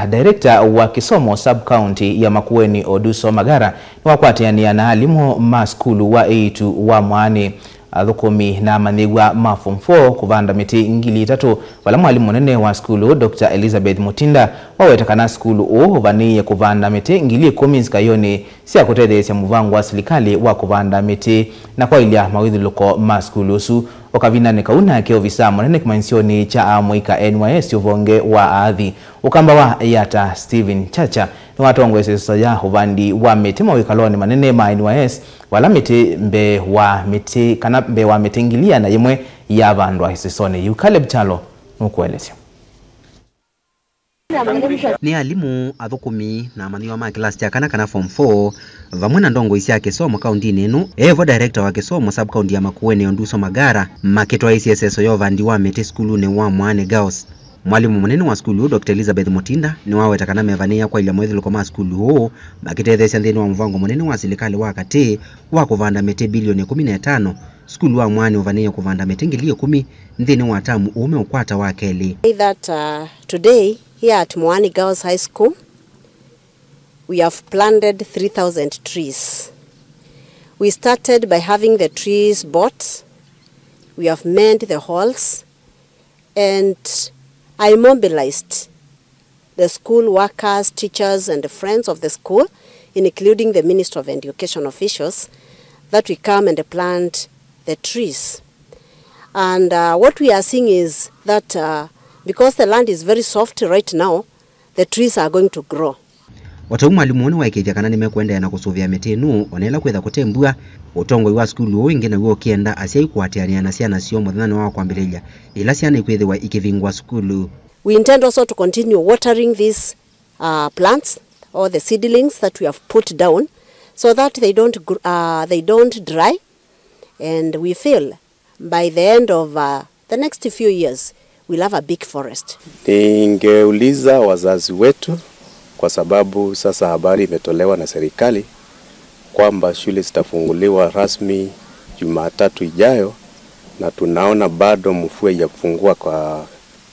Director wa Kisomo Sub-County ya Makueni Oduso Magara ni wakwatiania na alimu maskulu wa A2 wa Mwani thukumi na manigwa ma form 4 kuvanda miti ngili 3 wala mwalimu munene wa skulu Dr. Elizabeth Mutinda wawetakana skulu vaniye kuvanda miti ngili 10 zikayoni siya kutethesya muvango wa serikali wa kuvanda miti na kwa ilia mawithiluko ma skulu su okavina ni kauna ke ofisa munene kimansioni cha amwika NYS uvonge wa aadhi ukamba wa yata Steven Chacha ni watongwese soya uvandi wa miti mawikaloni manene ma NYS wala miti mbe wa miti ngilia na yemwe ya vandwa hisisoni Caleb Chalo nukuelesya. Ni alimu athukumi na maniwa ma class ya kana form 4 vamwe na ndongo isi ya Kisomo kaunti nenu evo director wa Kisomo Sub-County ya Makueni Oduso Magara maketwa ICSS yovandi wa miti skulu ne wa Mwane Girls. Mwalimu munene wa skulu Dr. Elizabeth Mutinda ni wawetakana mevania kwa ilia mwethiluko ma skulu huo makitethesya nthini wa mvango munene wa serikali wa kati wa kuvanda miti bilioni 15 skulu wa Mwane uvania kuvanda miti ngili 10 nthini wa tamu ume ukwata wa keli. Today here at Mwane Girls High School we have planted 3,000 trees. We started by having the trees bought. We have manned the halls and I mobilized the school workers, teachers and the friends of the school, including the Minister of Education officials, that we come and plant the trees. And what we are seeing is that because the land is very soft right now, the trees are going to grow. Watu mwalimu wa ikithia kana nimekwenda na kusuvia miti nu onela kwetha kutembua utongoi wa skulu wingi na wo kienda asia ikwatiania na ciana cio muthana wa kwambiriria ila ciana ikwithwa ikivingwa skulu. We intend also to continue watering these plants or the seedlings that we have put down so that they don't dry, and we feel by the end of the next few years we'll have a big forest. Ningeuliza wazazi wetu kwa sababu sasa habari imetolewa na serikali kwamba shule zitafunguliwa rasmi Jumatatu ijayo, na tunaona bado mvua haijafungua kwa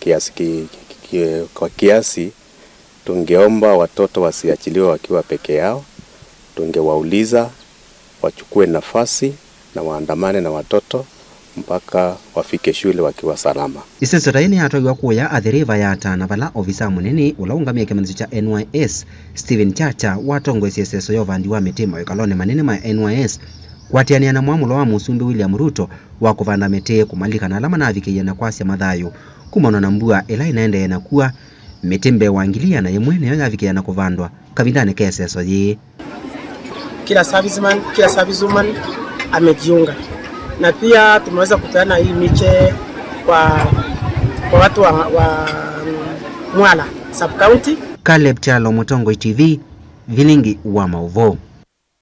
kiasi. Tungeomba watoto wasiachiliwe wakiwa peke yao. Tungewauliza wachukue nafasi na waandamane na watoto mpaka wafike shule wakiwa salama. Iseseraini atwa kuya athiriva yata na vala ofisa munene ulaungamia kimanzi cha NYS Steven Chacha watongo ICSS yovandi wa mitima ikalone manene ma NYS kwatiania na mwamulo wa Musumbi William Ruto wa kuvanda miti kumalika na alama na avikia na kwasya madhayo kumano na mbua ila inaende na kuwa mitimbe wangilia na yemwene ya avikia na kuvandwa kavindane KSS ye. Kila serviceman amejiunga. Na pia tumeweza kupeana hii miche kwa watu wa Mwala Sub-County. Caleb Chalo, Mutongo TV, Vilingi wa Mauvo.